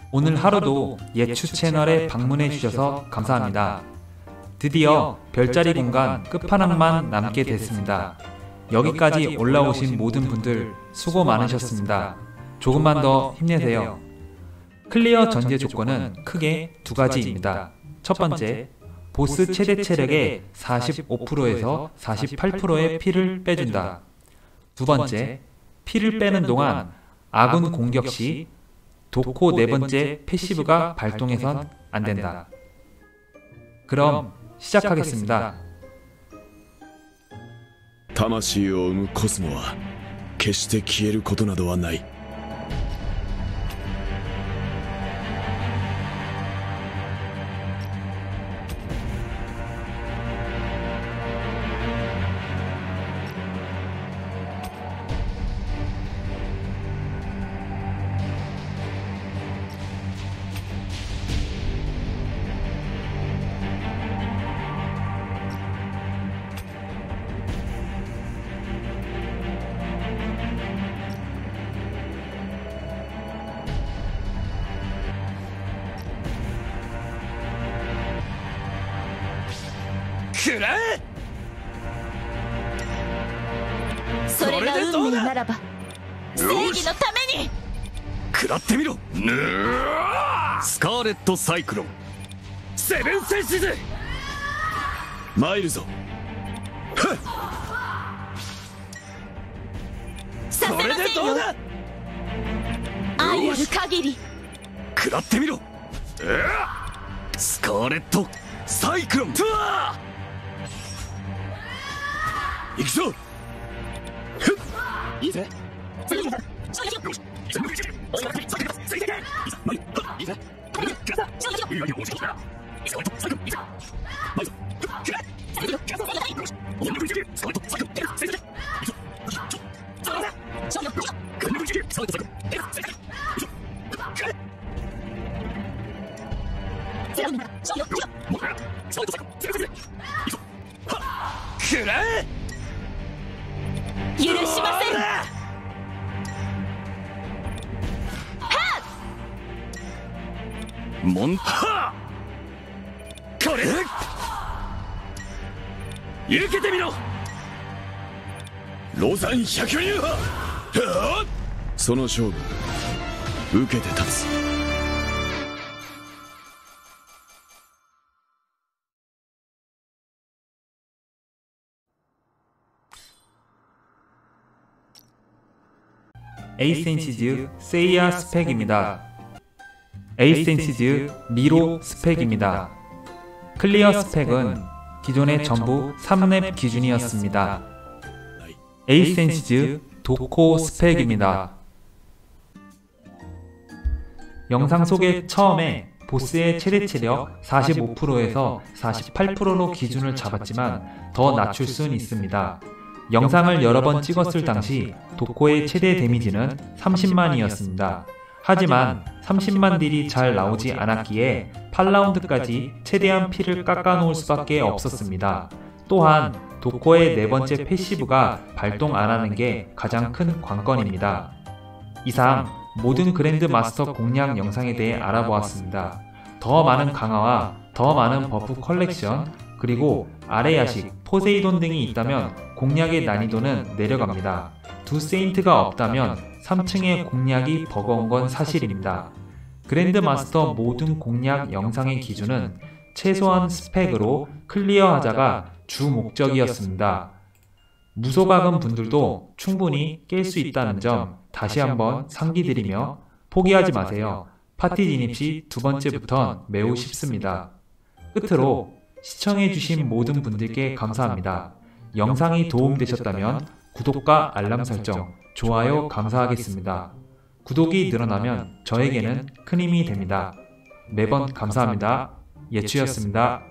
오늘 하루도 예추 채널에 방문해 주셔서 감사합니다. 드디어 별자리 공간 끝판왕만 남게 됐습니다. 여기까지 올라오신 모든 분들 수고 많으셨습니다. 조금만 더 힘내세요. 클리어 전제 조건은 크게 두 가지입니다. 첫 번째, 보스 최대 체력의 45%에서 48%의 피를 빼준다. 두 번째, 피를 빼는 동안 아군 공격 시 도코 네 번째 패시브가 발동해선 안된다. 그럼 시작하겠습니다. 魂を生むコスモは決して消えることなどはない。 くらえ！ それが運命ならば正義のために食らってみろ。スカーレットサイクロンセブンセンシズ参るぞ。 させませんよ。 それでどうだ。 愛ある限り食らってみろ。スカーレットサイクロン行くぞ。いいぜ。くらえ！ 許しません。 モンハーこれ受けてみろ。 ロザン百竜派。その勝負受けて立つ。 에이센시즈 세이야 스펙입니다. 에이센시즈 미로 스펙입니다. 클리어 스펙은 기존의 전부 3렙 기준이었습니다. 에이센시즈 도코 스펙입니다. 영상 속에 처음에 보스의 최대 체력 45%에서 48%로 기준을 잡았지만 더 낮출 순 있습니다. 영상을 여러 번 찍었을 당시 도코의 최대 데미지는 30만이었습니다. 하지만 30만 딜이 잘 나오지 않았기에 8라운드까지 최대한 피를 깎아놓을 수밖에 없었습니다. 또한 도코의 네 번째 패시브가 발동 안하는 게 가장 큰 관건입니다. 이상 모든 그랜드 마스터 공략 영상에 대해 알아보았습니다. 더 많은 강화와 더 많은 버프 컬렉션, 그리고 아래 야식, 포세이돈 등이 있다면 공략의 난이도는 내려갑니다. 두 세인트가 없다면 3층의 공략이 버거운 건 사실입니다. 그랜드 마스터 모든 공략 영상의 기준은 최소한 스펙으로 클리어하자가 주 목적이었습니다. 무소각은 분들도 충분히 깰 수 있다는 점 다시 한번 상기드리며 포기하지 마세요. 파티 진입 시 두 번째부턴 매우 쉽습니다. 끝으로 시청해주신 모든 분들께 감사합니다. 영상이 도움되셨다면 구독과 알람 설정, 좋아요 감사하겠습니다. 구독이 늘어나면 저에게는 큰 힘이 됩니다. 매번 감사합니다. 예추였습니다.